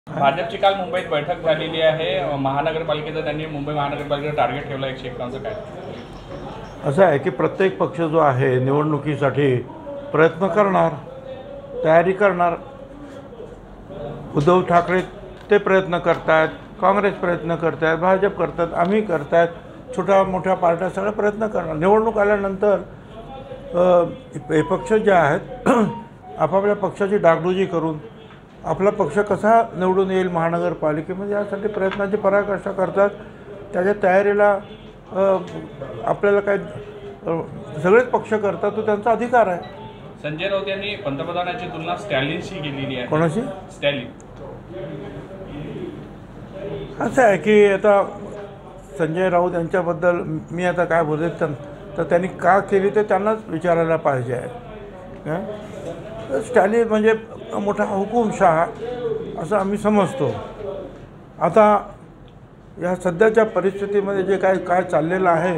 भाजपची काल मुंबईत बैठक झालेली आहे। महानगरपालिकेचं त्यांनी मुंबई महानगरपालिकेचं टार्गेट ठेवलं 151चं काय? असं आहे की प्रत्येक पक्ष जो आहे निवडणुकीसाठी प्रयत्न करणार, तयारी करणार। उद्धव ठाकरे ते प्रयत्न करतात, काँग्रेस प्रयत्न करतात, भाजप करतात, आम्ही करतात, छोट्या मोठ्या पार्ट्या सगळ्या प्रयत्न करणार। निवडणूक आल्यानंतर हे पक्ष जे आहेत आपापल्या पक्षाची डागडुजी करून आपला पक्ष कसा निवडून येईल महानगरपालिकेमध्ये यासाठी प्रयत्नाची पराकाष्ठा करतात। त्याच्या तयारीला आपल्याला काय सगळेच पक्ष करतात तो त्यांचा अधिकार आहे। संजय राऊत यांनी पंतप्रधानांची तुलना स्टॅलिनशी केलेली आहे। कोणाशी? स्टॅलिन। असं आहे की आता संजय राऊत यांच्याबद्दल मी आता काय बोलते तर त्यांनी का केली ते त्यांनाच विचारायला पाहिजे आहे। स्टॅलिन म्हणजे मोठा हुकुमशहा असं आम्ही समजतो। आता या सध्याच्या परिस्थितीमध्ये जे काय चाललेलं आहे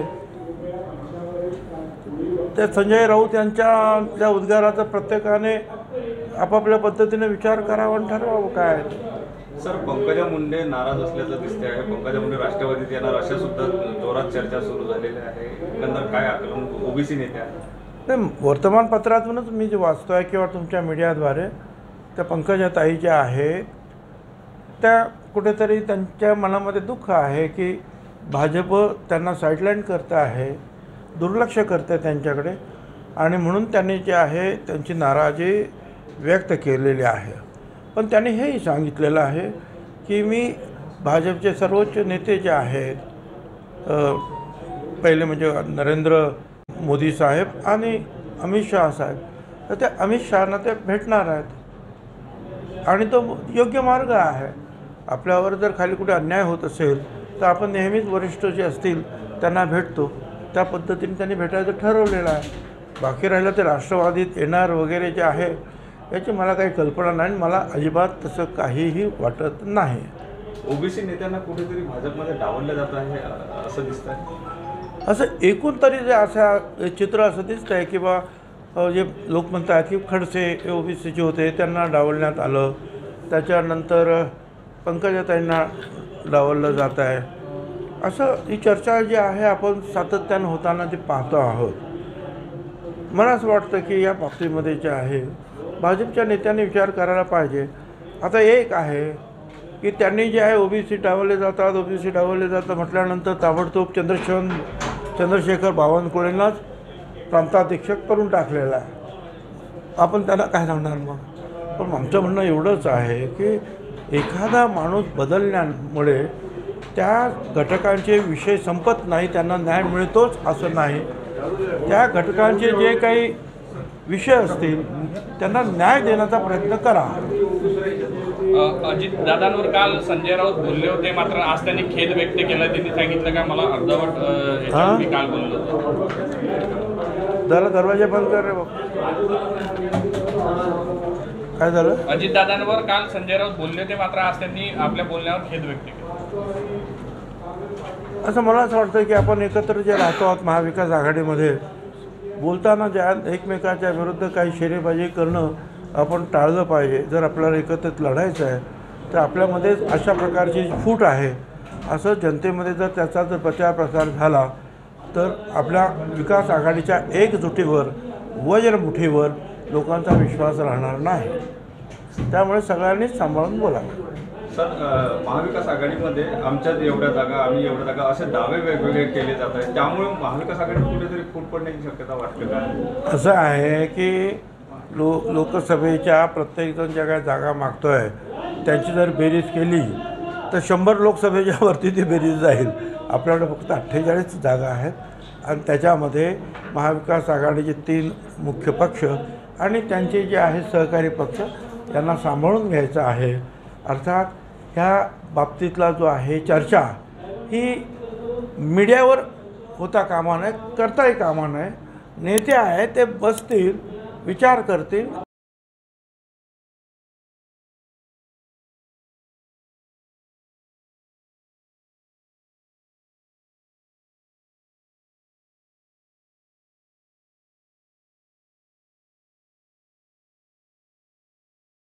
ते संजय राऊत यांच्या त्या उद्गाराचा प्रत्येकाने आपापल्या पद्धतीने विचार करावा आणि ठरवावं काय। सर, पंकजा मुंडे नाराज असल्याचं दिसते आहे। पंकजा मुंडे राष्ट्रवादीत येणार अशा सुद्धा जोरात चर्चा सुरू झालेल्या आहे। एकंदर काय आकलन ओबीसी नेते आहेत? नाही, वर्तमानपत्रातूनच मी जे वाचतो आहे किंवा तुमच्या मीडियाद्वारे त्या पंकजा ताई ज्या आहेत त्या कुठेतरी त्यांच्या मनामध्ये दुःख आहे की भाजप त्यांना साईडलाईन करतं आहे, दुर्लक्ष करते त्यांच्याकडे, आणि म्हणून त्यांनी जे आहे त्यांची नाराजी व्यक्त केलेली आहे। पण त्यांनी हेही सांगितलेलं आहे की मी भाजपचे सर्वोच्च नेते जे आहेत पहिले म्हणजे नरेंद्र मोदी साहेब आणि अमित शहा साहेब, तर त्या अमित शहांना ते भेटणार आहेत आणि तो योग्य मार्ग आहे। आपल्यावर जर खाली कुठे अन्याय होत असेल तर आपण नेहमीच वरिष्ठ जे असतील त्यांना भेटतो, त्या पद्धतीने त्यांनी भेटायचं ठरवलेलं आहे। बाकी राहिलं ते राष्ट्रवादीत येणार वगैरे जे आहे याची मला काही कल्पना नाही, मला अजिबात तसं काहीही वाटत नाही। ओबीसी नेत्यांना कुठेतरी भाजपमध्ये डावललं जात आहे असं दिसतं आहे। असं एकूण तरी जे असं चित्र असं दिसतं आहे की बा जे लोक म्हणतात की खडसे ओबीसीचे होते त्यांना डावलण्यात आलं, त्याच्यानंतर पंकजाताईंना डावललं जात आहे, असं ही चर्चा जी आहे आपण सातत्यानं होताना ती पाहतो आहोत। मला असं वाटतं की या बाबतीमध्ये जे आहे भाजपच्या नेत्यांनी विचार करायला पाहिजे। आता एक आहे की त्यांनी जे आहे ओबीसी डावलले जातात म्हटल्यानंतर ताबडतोब चंद्रशेखर बावनकुळेंनाच प्रांताध्यक्षक करून टाकलेला आहे। आपण त्यांना काय सांगणार मग? पण आमचं म्हणणं एवढंच आहे की एखादा माणूस बदलण्यामुळे त्या घटकांचे विषय संपत नाही, त्यांना न्याय मिळतोच असं नाही। त्या घटकांचे जे काही विषय असतील त्यांना न्याय देण्याचा प्रयत्न करा। अजित दादांवर काल संजय राऊत बोलले होते, मात्र आज त्यांनी खेद व्यक्त केला। त्यांनी सांगितलं का मला अर्धवट मी काल बोललो होतो। जरा दरवाजे बंद कर रे बाबा। काय झालं? अजित दादांवर काल संजय राऊत बोलले होते, मात्र आज त्यांनी आपल्या बोलण्यावर खेद व्यक्त केला। असं मला असं वाटतं की आपण एकत्र जे राहतो आहोत महाविकास आघाडीमध्ये, बोलताना ज्या एकमेकाच्या विरुद्ध काही शेरेबाजी करणं आपण टाळलं पाहिजे। जर आपल्याला एकत्रित लढायचं आहे तर आपल्यामध्ये अशा प्रकारची फूट आहे असं जनतेमध्ये जर त्याचा जर प्रचार प्रसार झाला तर आपल्या विकास आघाडीच्या एकजुटीवर वज्रमुठीवर लोकांचा विश्वास राहणार नाही। त्यामुळे सगळ्यांनीच सांभाळून बोलावं। सर, महाविकास आघाडीमध्ये आमच्यात एवढ्या जागा, आम्ही एवढ्या जागा असे दावे वेगवेगळे केले जात आहेत, त्यामुळे महाविकास आघाडीत कुठेतरी फूट पडण्याची शक्यता वाटते का? असं आहे की लोकसभेच्या प्रत्येकजण ज्या काही जागा मागतो आहे त्यांची जर बेरीज केली तर 100 लोकसभेच्या वरती ती बेरीज जाईल। आपल्याकडे फक्त 48 जागा आहेत आणि त्याच्यामध्ये महाविकास आघाडीचे 3 मुख्य पक्ष आणि त्यांचे जे आहेत सहकारी पक्ष यांना सांभाळून घ्यायचं आहे। अर्थात ह्या बाबतीतला जो आहे चर्चा ही मीडियावर होता कामा नये, करताही कामा नये। नेते आहेत ते बसतील, विचार करतील।